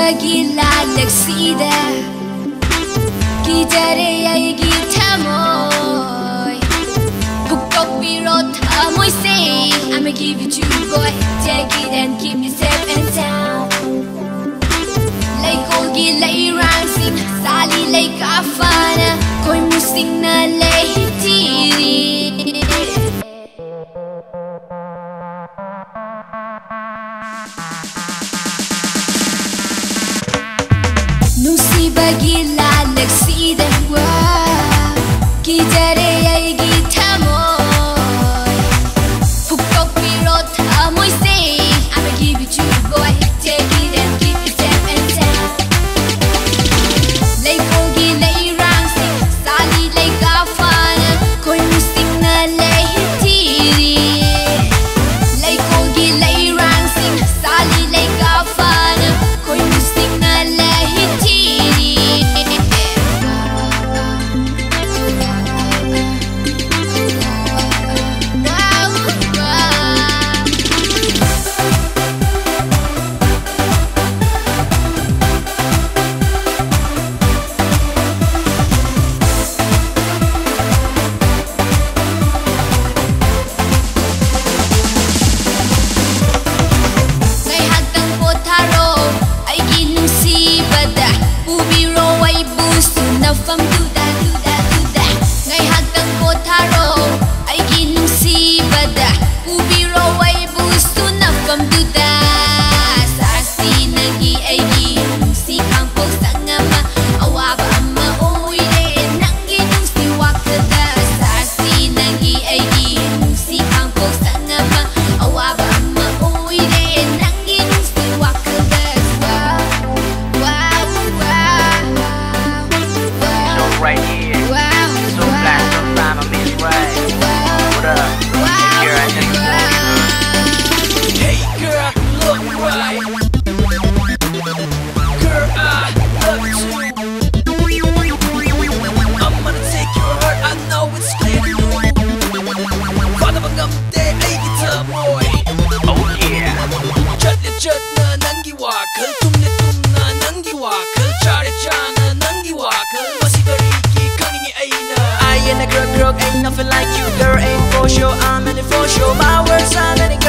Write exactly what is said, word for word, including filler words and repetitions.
ꯅꯨꯡꯁꯤꯕꯒꯤ ꯂꯥꯜꯂꯛꯁꯤꯗ ꯀꯤꯖꯔꯦ ꯑꯩꯒꯤ ꯊꯃꯣꯏ Phooktok Piro ꯊꯃꯣꯏꯁꯦ I'ma give it to you boy Take it and keep it safe and sound ꯂꯩꯀꯣꯜꯒꯤ ꯂꯩꯔꯥꯡꯁꯤꯡ ꯁꯥꯂꯤ ꯂꯩꯀꯥꯐꯅ ꯈꯣꯏꯃꯨꯁꯤꯡꯅ ꯂꯩꯊꯤꯔꯤ ꯅꯨꯡꯁꯤꯕꯒꯤ ꯂꯥꯜꯂꯛꯁꯤꯗ ꯀꯤꯖꯔꯦ ꯑꯩꯒꯤ ꯊꯃꯣꯏ Phooktok Piro ꯊꯃꯣꯏꯁꯦ I'ma give it to you boy Take it and keep it safe and sound ꯂꯩꯀꯣꯜꯒꯤ ꯂꯩꯔꯥꯡꯁꯤꯡ ꯁꯥꯂꯤ ꯂꯩꯀꯥꯐꯅ ꯈꯣꯏꯃꯨꯁꯤꯡꯅ ꯂꯩꯊꯤꯔꯤ ꯂꯩꯀꯣꯜꯒꯤ ꯂꯩꯔꯥꯡꯁꯤꯡ ꯁꯥꯂꯤ ꯂꯩꯀꯥꯐꯅ ꯈꯣꯏꯃꯨꯁꯤꯡꯅ ꯂꯩꯊꯤꯔꯤ Ngaihakang potharo aigi nungsibada Pubiro aibu sunafam duda duda duda Ngaihakang potharo aigi nungsibada Pubiro aibu sunafam duda Sarsi nagi aigi nungsi kangpong sangama Awaba ama oire nangi nungsi wakada Sarsi nagi aigi nungsi kangpong sangama Awaba ama oire nangi nungsi wakada Wow, wow, wow, So right here, wow, so black, so fine, I mean right. What up? Girl, I know you want me. Hey girl, look right. Girl, I love you. I'm gonna take your heart, I know it's clear to you. Father magamte ay gitamoy. Oh yeah. Chatlet chat na nangiwa, kal tumlet tum na nangiwa, kal chare chana nangiwa, kal masigariki kaningi ay na. I ain't a girl, girl, ain't nothing like you. Girl, ain't for sure, I'm in it for sure. My words are gonna